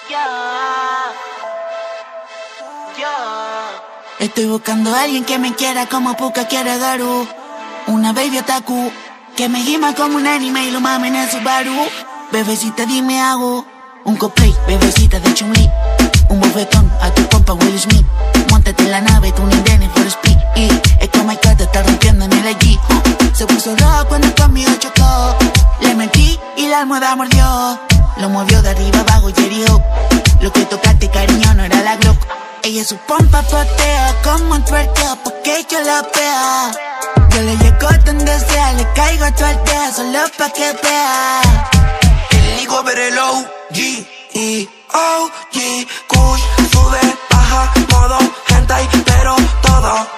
Estoy buscando a alguien que me quiera como Puka quiere a Garu. Una baby otaku que me gima como un anime y lo mame en el Subaru. Bebecita dime hago un cosplay, bebecita de Chun-Li. Un bofetón a tu compa Will Smith. Móntate en la nave, tú ni Dennis for Speed. Y es que my cat está rompiendo en el allí. Se puso rojo cuando conmigo chocó. Le mentí y la almohada mordió. Lo movió de arriba abajo y herió. Lo que tocaste, cariño, no era la Glock. Ella su pompa potea como un twerkeo porque yo la vea. Yo le llego donde sea, le caigo a tu aldea solo pa' que vea. El Nico pero el OG y OG Kush sube, baja, modo hentai, pero todo.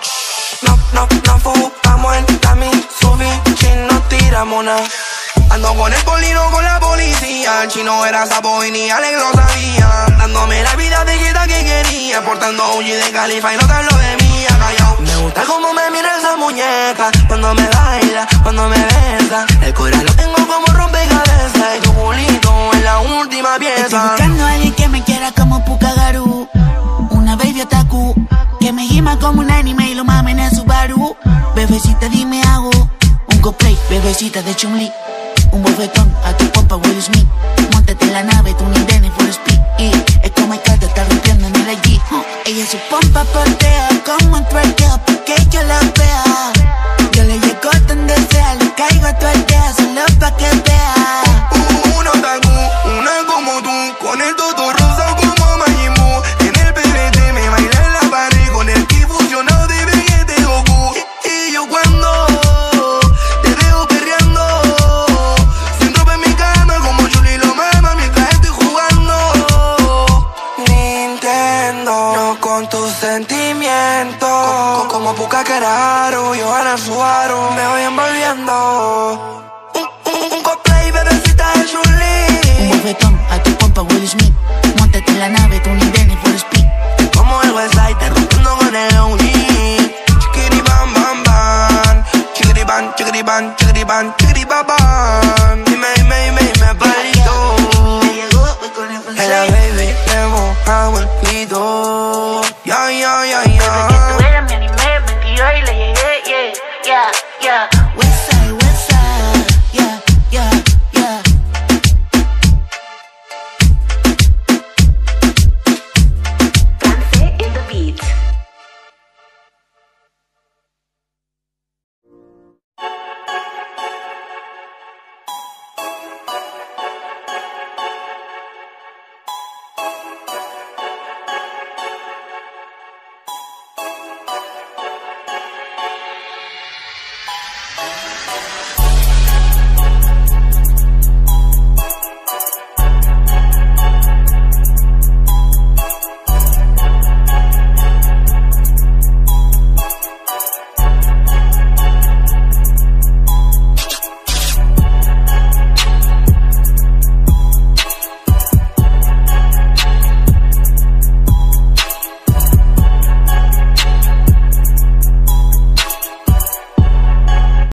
No fumamos en Tami, subí, chino, tiramos na. Ando con el polino, con la policía. El chino era sapo y ni Alex lo sabía. Dándome la vida de quieta que quería. Portando OG de Califa y no te hablo de mía, callao. Me gusta como me mira esa muñeca. Cuando me baila, cuando me besa. El corazón lo tengo como rompecabezas. Y tu culito es la última pieza. Estoy buscando a alguien que me quiera como Puka Garu. Una baby otaku que me gima como un anime y lo mame en el Subaru. Bebecita dime hago un cosplay, bebecita de Chun-Li. Un bofetón a tu compa Will Smith. Móntate en la nave, tú ni Dennis for Speed. Y es que my cat está rompiendo en el allí. Ella su pompa portea como un twerkeo porque yo la vea. Yo le llego donde sea, le caigo a tu aldea solo pa' que vea. Una otaku, una como tú, con el toto rosa como Majin Buu. En el PBT me baila en la pared con el ki fusionado de Vegeta y Goku. Y yo cuando te veo perreando, sin ropa en mi cama como Chun-Li lo mama mientras estoy jugando Nintendo. No con tus sentimientos, como Puka Keraru, Johanna Subaru, me voy envolviendo. Un cosplay, bebecita de Chun-Li. Un bofetón a tu compa Will Smith. Móntate en la nave, tú ni Dennis for Speed. Como el Westside, te rompiendo con el OG. Chiquiri bam bam bam, chiquiri ban, chiquiri ban, chiquiri ban, chiquiri ba bam.